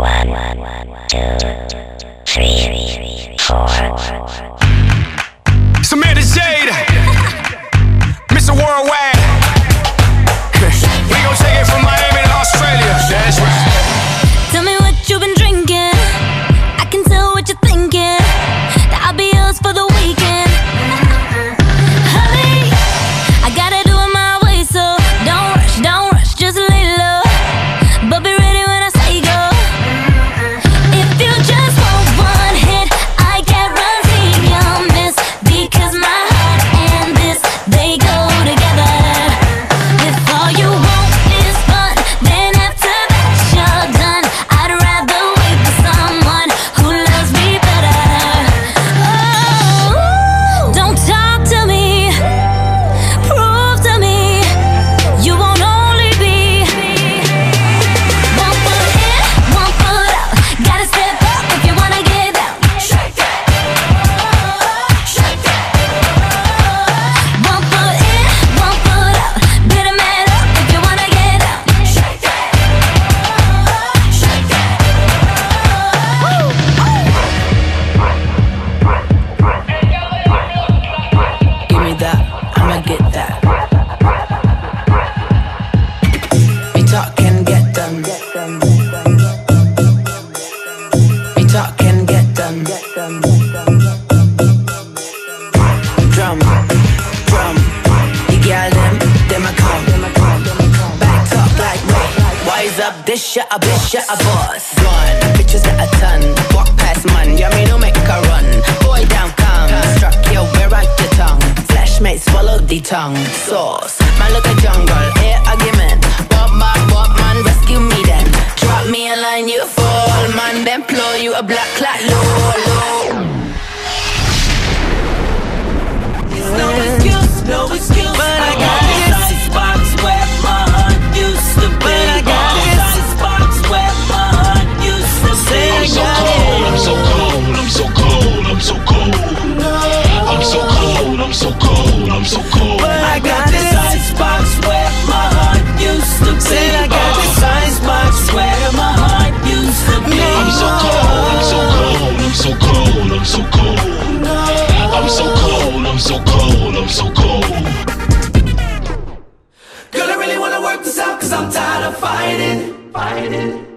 1, 2, 3, 4. Samantha Jade, Mr. Worldwide. We gon' take it from Miami to Australia. That's right. Tell me what you've been drinking. I can tell what you're thinking. That I'll be yours for the weekend. Honey, I gotta do it my way, so don't rush, just lay low. But be ready when I say go. If you just want one hit, I guarantee you'll miss. Because my heart and this, they go together. If all you want is fun, then after that you're done. I'd rather wait for someone who loves me better. Oh, don't talk to me, prove to me you won't only be one foot in, one foot out. Gotta step up if you wanna get down. Shake that, shake that. One foot in, one foot out. Better man up if you wanna get down. Shake that, shake that. Give me that, I'ma get that. We talk and get done. We talk and get done. Drum, drum. The girl them a come. Back talk like me. Wise up, this shit a bitch, shit a boss. Gone, bitches that a ton. Walk past man, yeah me no make a run. Boy down come, struck you where out your tongue. Flashmate swallow the tongue. Sauce, man look a jungle, air argument. Walk man, rescue me then. Drop me a line, you fall man. Then blow you a black clot, low. No excuse, but I got this icebox where my heart used to be. But I got this icebox where my heart used to be. I'm so cold, I'm so cold, I'm so cold, I'm so cold. I'm so cold, I'm so cold, I'm so cold. But I got this icebox where my heart used to be. I got this icebox where my heart used to be. I'm so cold, I'm so cold, I'm so cold, I'm so cold. I'm so cold, I'm so cold, I'm so cold. Girl, I really wanna work this out, 'cause I'm tired of fighting.